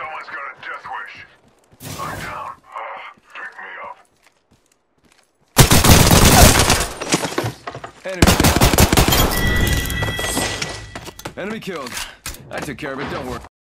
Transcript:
Someone's got a death wish. I'm down. Pick me up. Enemy killed. I took care of it, don't worry.